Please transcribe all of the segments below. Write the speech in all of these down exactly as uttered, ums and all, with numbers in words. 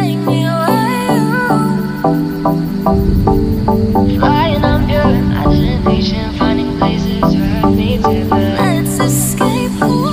Take me away, flying up your imagination, finding places where it meets heaven. Let's escape.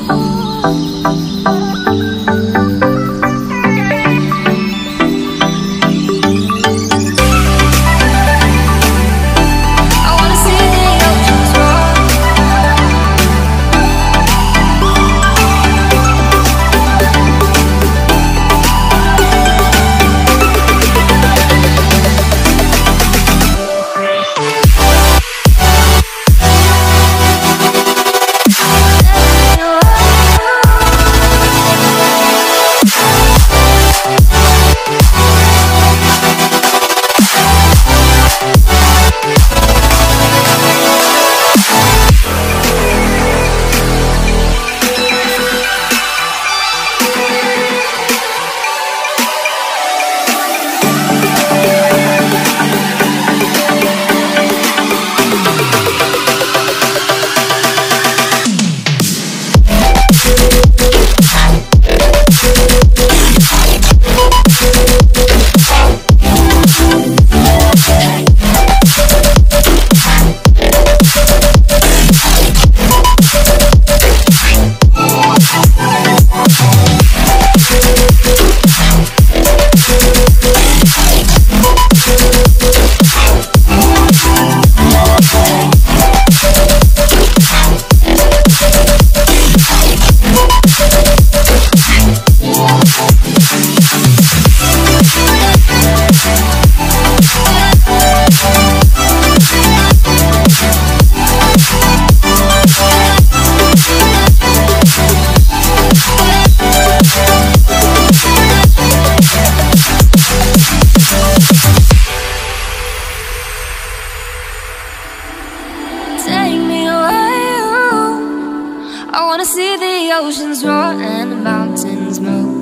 Oceans roar and the mountains move.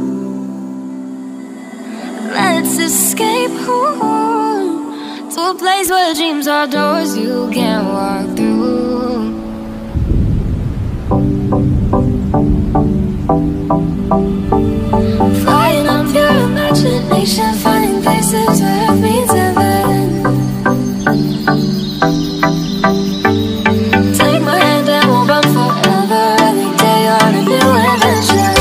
Let's escape home to a place where dreams are doors you can't walk through. Flying up your imagination, finding places where it means heaven. Take my hand and we'll run forever. Every day on a new adventure.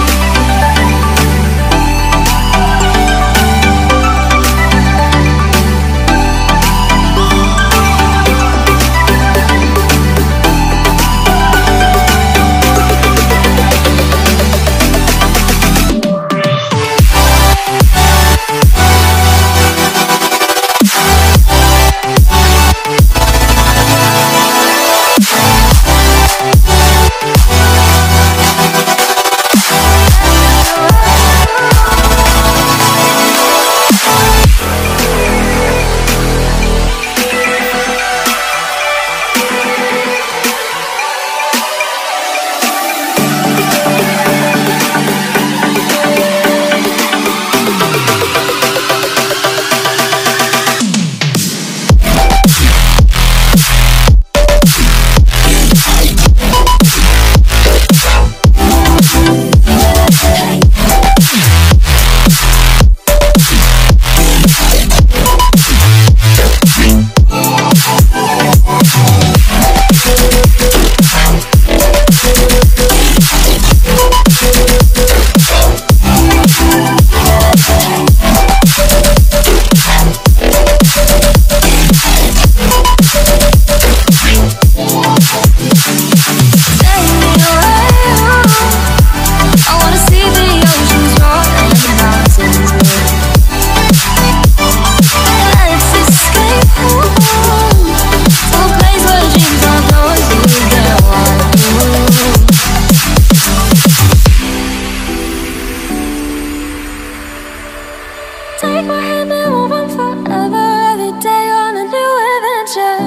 Take my hand and we'll run forever. Every day on a new adventure.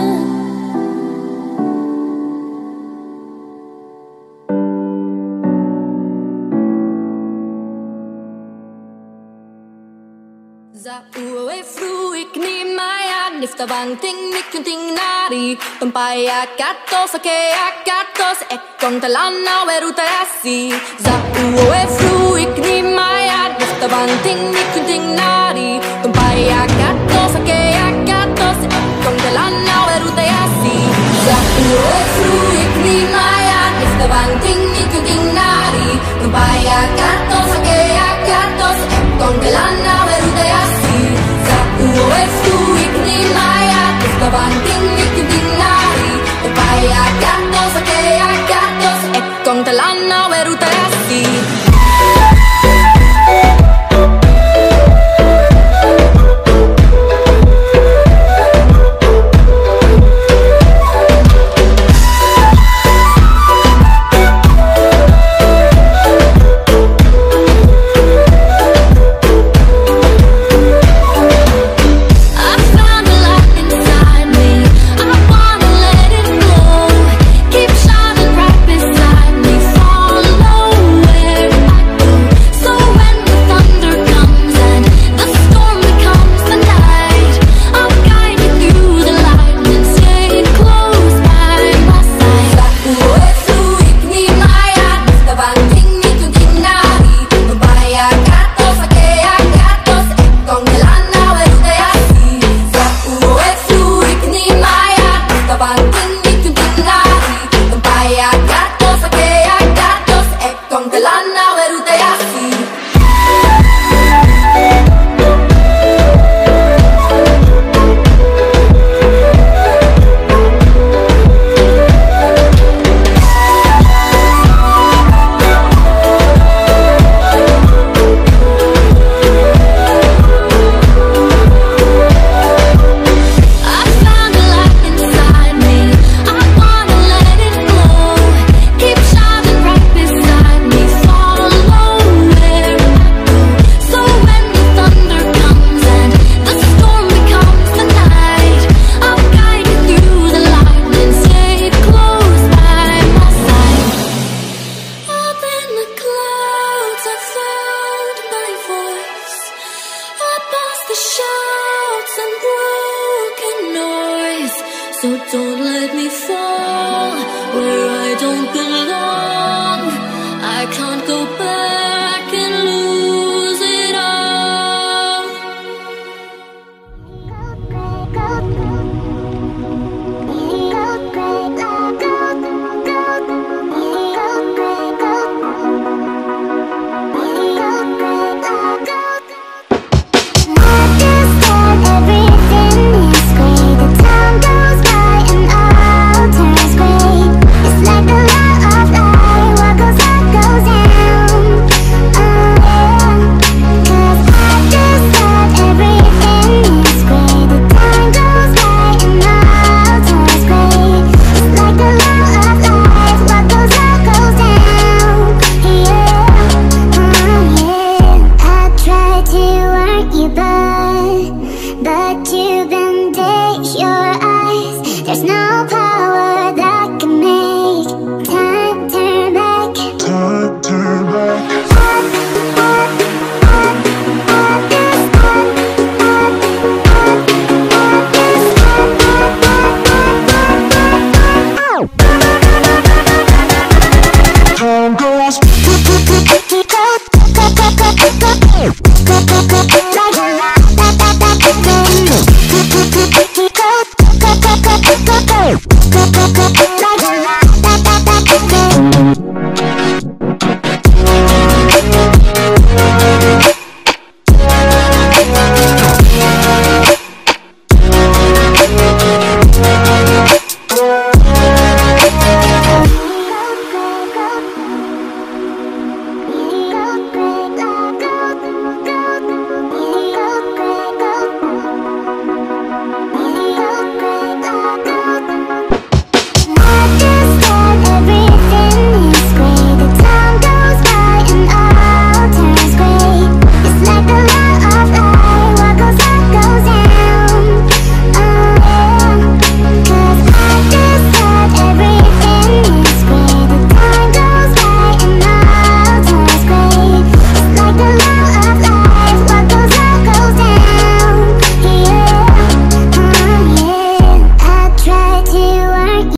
Za uwe fruik ni maya nifta vanting nikunting nari tumpaya katos ake akatos ekon talana weruta yasi. Za uwe fruik ni maya nifta vanting nikunting nari ni maya estaban ting ni ting nari Numpaya gatos akea gatos Ekon kelana verute asi Sa uo estu ikni maya estaban ting ni ting nari Numpaya gatos akea gatos Ekon kelana verute asi So don't let me fall where I don't belong. I can't go